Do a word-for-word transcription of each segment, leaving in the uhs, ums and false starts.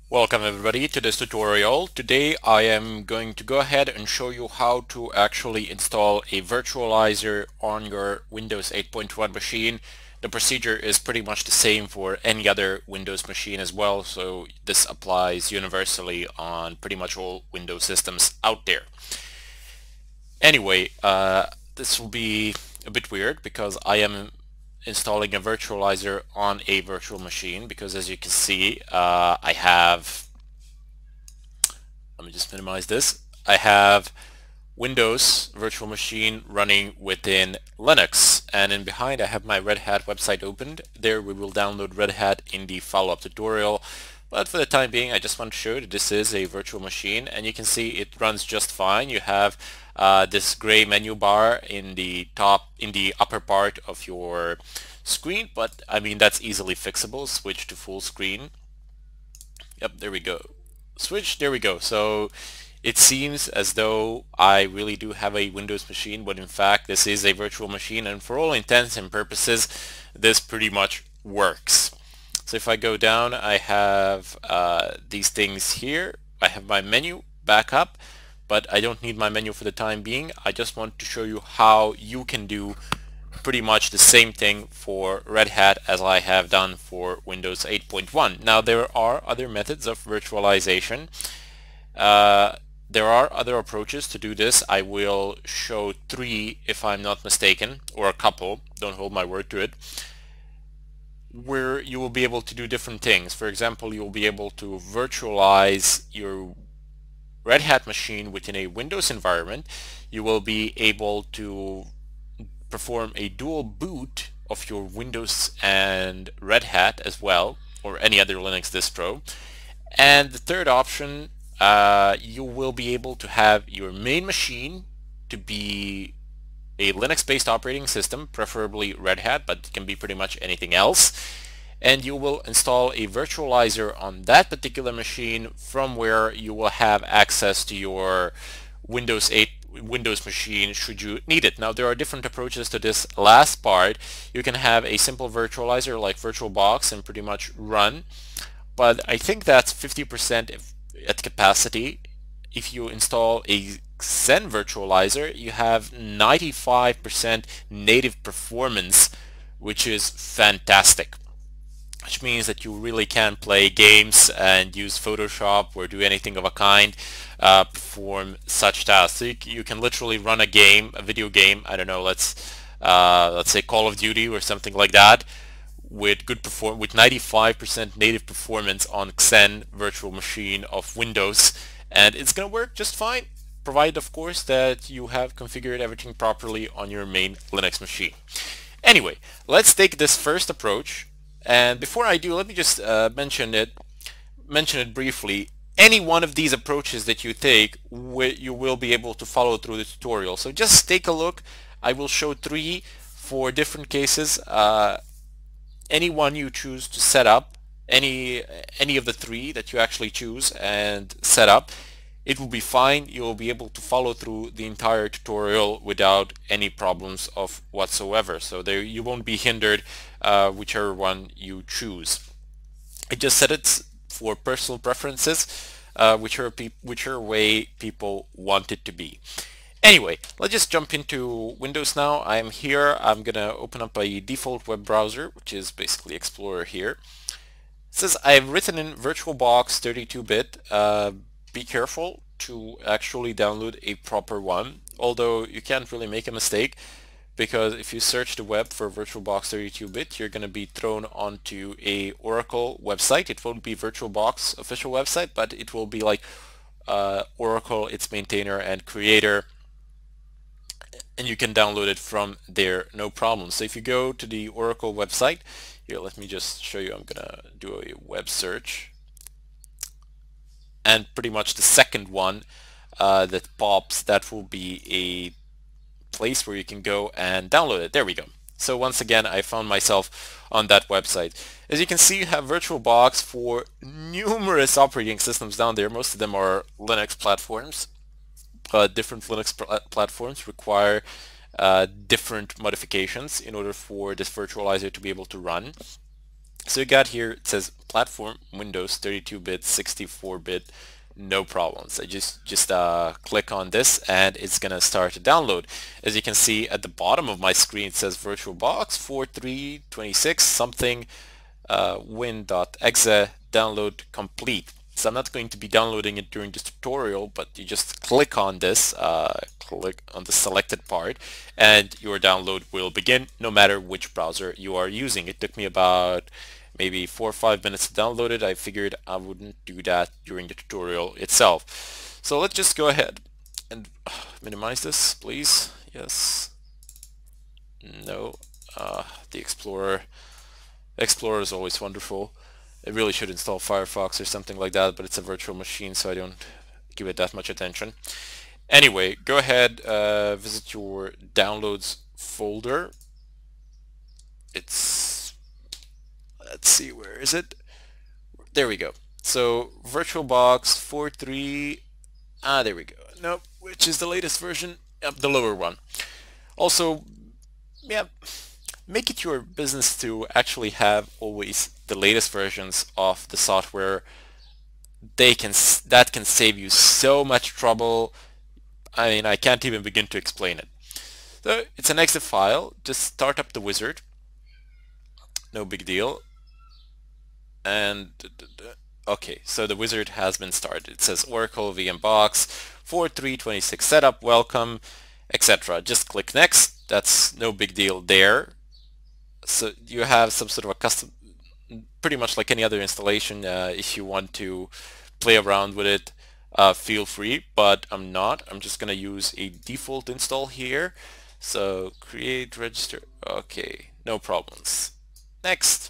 Welcome everybody to this tutorial. Today I am going to go ahead and show you how to actually install a virtualizer on your Windows eight point one machine. The procedure is pretty much the same for any other Windows machine as well, so this applies universally on pretty much all Windows systems out there. Anyway, uh, this will be a bit weird because I am installing a virtualizer on a virtual machine, because as you can see, uh, I have, let me just minimize this, I have Windows virtual machine running within Linux, and in behind I have my Red Hat website opened. There we will download Red Hat in the follow-up tutorial, but for the time being I just want to show you that this is a virtual machine, and you can see it runs just fine. You have uh, this gray menu bar in the top, in the upper part of your screen, but I mean that's easily fixable. Switch to full screen. Yep, there we go. Switch, there we go. So it seems as though I really do have a Windows machine, but in fact this is a virtual machine, and for all intents and purposes this pretty much works. So if I go down, I have uh, these things here. I have my menu back up, but I don't need my menu for the time being. I just want to show you how you can do pretty much the same thing for Red Hat as I have done for Windows eight point one. Now there are other methods of virtualization. Uh, there are other approaches to do this. I will show three if I'm not mistaken, or a couple, don't hold my word to it, where you will be able to do different things. For example, you will be able to virtualize your Red Hat machine within a Windows environment. You will be able to perform a dual boot of your Windows and Red Hat as well, or any other Linux distro. And the third option, uh, you will be able to have your main machine to be a Linux-based operating system, preferably Red Hat, but it can be pretty much anything else. And you will install a virtualizer on that particular machine, from where you will have access to your Windows eight Windows machine should you need it. Now there are different approaches to this last part. You can have a simple virtualizer like VirtualBox and pretty much run, but I think that's fifty percent at capacity. If you install a Xen virtualizer, you have ninety-five percent native performance, which is fantastic, which means that you really can play games and use Photoshop or do anything of a kind, uh, perform such tasks. So you, you can literally run a game, a video game, I don't know, let's uh, let's say Call of Duty or something like that, with good perform with ninety-five percent native performance on Xen virtual machine of Windows, and it's gonna work just fine, provided of course that you have configured everything properly on your main Linux machine. Anyway, let's take this first approach. And before I do, let me just uh, mention it mention it briefly. Any one of these approaches that you take, you will be able to follow through the tutorial. So just take a look. I will show three for different cases. Uh, any one you choose to set up, any any of the three that you actually choose and set up, it will be fine. You will be able to follow through the entire tutorial without any problems of whatsoever. So there you won't be hindered uh, whichever one you choose. I just set it for personal preferences, uh, whichever, whichever way people want it to be. Anyway, let's just jump into Windows now. I'm here. I'm gonna open up a default web browser, which is basically Explorer here. It says I've written in VirtualBox thirty-two bit. Uh, be careful to actually download a proper one, although you can't really make a mistake, because if you search the web for VirtualBox thirty-two bit, you're going to be thrown onto a Oracle website. It won't be VirtualBox official website, but it will be like uh, Oracle, its maintainer and creator, and you can download it from there, no problem. So if you go to the Oracle website, here, let me just show you. I'm gonna do a web search, and pretty much the second one uh, that pops, that will be a place where you can go and download it. There we go. So once again, I found myself on that website. As you can see, you have VirtualBox for numerous operating systems down there. Most of them are Linux platforms. Uh, different Linux pl platforms require uh, different modifications in order for this virtualizer to be able to run. So you got here, it says platform Windows thirty-two bit, sixty-four bit, no problems. I just just uh, click on this and it's gonna start to download. As you can see at the bottom of my screen, it says VirtualBox forty-three twenty-six something uh, win.exe download complete. So I'm not going to be downloading it during this tutorial, but you just click on this, uh, click on the selected part, and your download will begin no matter which browser you are using. It took me about maybe four or five minutes to download it. I figured I wouldn't do that during the tutorial itself. So let's just go ahead and minimize this, please. Yes. No. Uh, the Explorer. Explorer is always wonderful. I really should install Firefox or something like that, but it's a virtual machine, so I don't give it that much attention. Anyway, go ahead, uh, visit your downloads folder. It's, let's see, where is it? There we go. So VirtualBox forty-three, ah, there we go. Nope, which is the latest version? Yep, the lower one. Also, yeah, make it your business to actually have always the latest versions of the software. They can that can save you so much trouble. I mean, I can't even begin to explain it. So it's an exe file. Just start up the wizard. No big deal. And okay, so the wizard has been started. It says Oracle V M Box forty-three twenty-six setup, welcome, et cetera. Just click next. That's no big deal there. So you have some sort of a custom, pretty much like any other installation. Uh, if you want to play around with it, uh, feel free, but I'm not. I'm just gonna use a default install here. So create, register, okay, no problems. Next.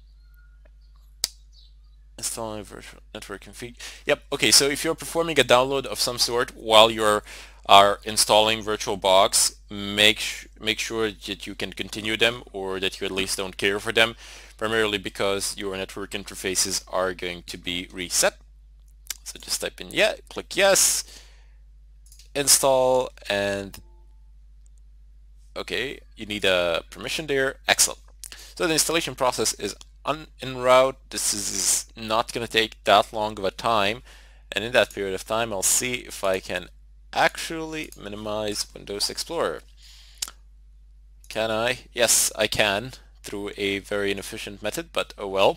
Installing virtual network config. Yep, okay, so if you're performing a download of some sort while you're are installing VirtualBox, make make sure that you can continue them, or that you at least don't care for them, primarily because your network interfaces are going to be reset. So just type in yeah, click yes, install, and okay, you need a permission there. Excellent. So the installation process is on en route. This is not going to take that long of a time, and in that period of time I'll see if I can actually minimize Windows Explorer. Can I? Yes, I can, through a very inefficient method, but oh well.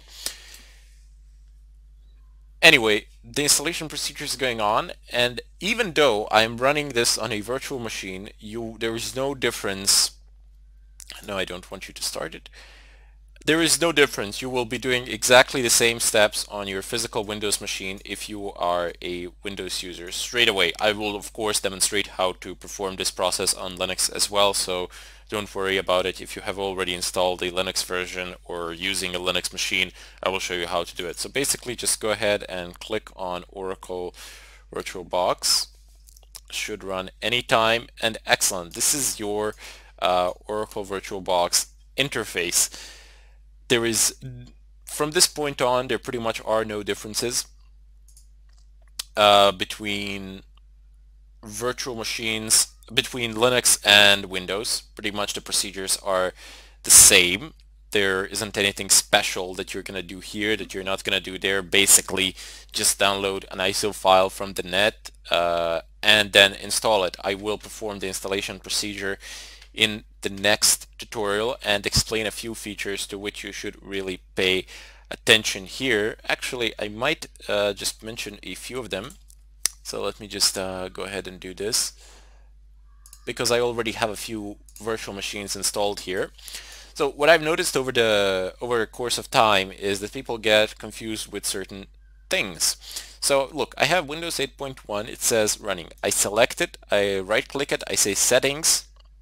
Anyway, the installation procedure is going on, and even though I'm running this on a virtual machine, you there is no difference. No, I don't want you to start it. There is no difference. You will be doing exactly the same steps on your physical Windows machine if you are a Windows user. Straight away, I will of course demonstrate how to perform this process on Linux as well, so don't worry about it. If you have already installed a Linux version or using a Linux machine, I will show you how to do it. So basically just go ahead and click on Oracle VirtualBox. Should run anytime, and excellent. This is your uh, Oracle VirtualBox interface. There is, from this point on, there pretty much are no differences uh, between virtual machines, between Linux and Windows. Pretty much the procedures are the same. There isn't anything special that you're going to do here that you're not going to do there. Basically, just download an I S O file from the net uh, and then install it. I will perform the installation procedure in the next tutorial and explain a few features to which you should really pay attention here. Actually, I might uh, just mention a few of them. So let me just uh, go ahead and do this, because I already have a few virtual machines installed here. So what I've noticed over the over the course of time is that people get confused with certain things. So look, I have Windows eight point one, it says running. I select it, I right click it, I say settings,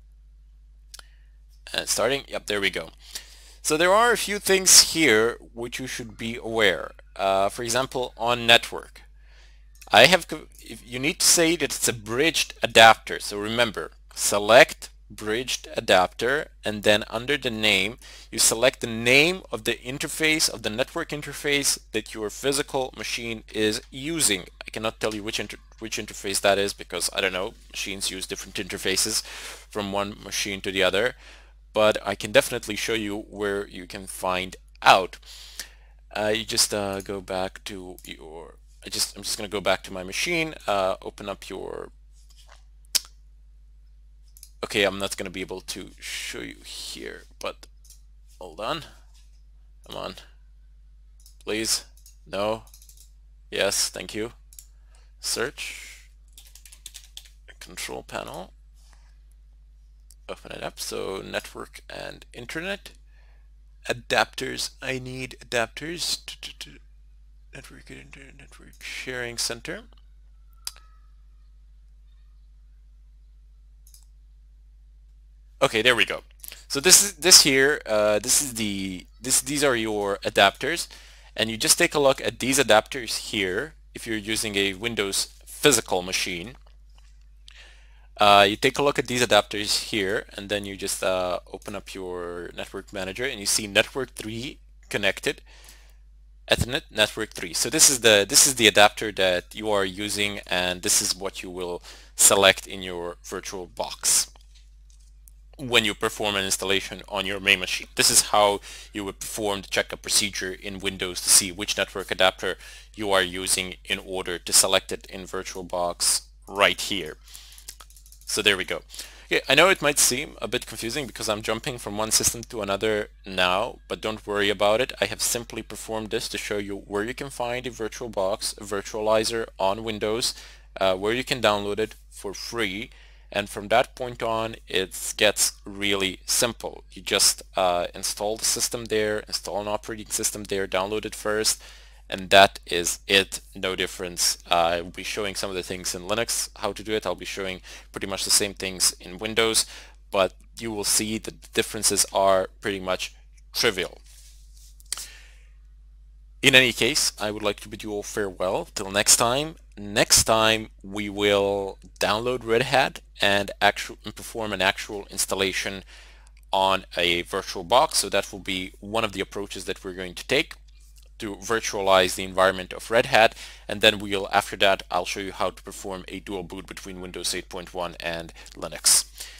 and starting, yep, there we go. So there are a few things here which you should be aware. Uh, for example, on network, I have, if you need to say that it's a bridged adapter. So remember, select bridged adapter, and then under the name, you select the name of the interface, of the network interface that your physical machine is using. I cannot tell you which inter which interface that is, because I don't know, machines use different interfaces from one machine to the other. But I can definitely show you where you can find out, uh, you just uh, go back to your, I just, I'm just going to go back to my machine, uh, open up your, okay, I'm not going to be able to show you here, but hold on, come on, please, no, yes, thank you, search, control panel, open it up, so network and internet, adapters, I need adapters, network and internet, network sharing center. Okay, there we go. So this is this here. Uh, this is the this. These are your adapters, and you just take a look at these adapters here. If you're using a Windows physical machine, uh, you take a look at these adapters here, and then you just uh, open up your network manager, and you see network three connected. Ethernet network three. So this is the this is the adapter that you are using, and this is what you will select in your VirtualBox when you perform an installation on your main machine. This is how you would perform the checkup procedure in Windows to see which network adapter you are using in order to select it in VirtualBox right here. So there we go. Yeah, I know it might seem a bit confusing because I'm jumping from one system to another now, but don't worry about it. I have simply performed this to show you where you can find a VirtualBox, a virtualizer on Windows, uh, where you can download it for free. And from that point on, it gets really simple. You just uh, install the system there, install an operating system there, download it first, and that is it. No difference. Uh, I will be showing some of the things in Linux, how to do it. I'll be showing pretty much the same things in Windows, but you will see the differences are pretty much trivial. In any case, I would like to bid you all farewell. Till next time. Next time we will download Red Hat and actual and perform an actual installation on a VirtualBox. So that will be one of the approaches that we're going to take to virtualize the environment of Red Hat, and then we'll after that I'll show you how to perform a dual boot between Windows eight point one and Linux.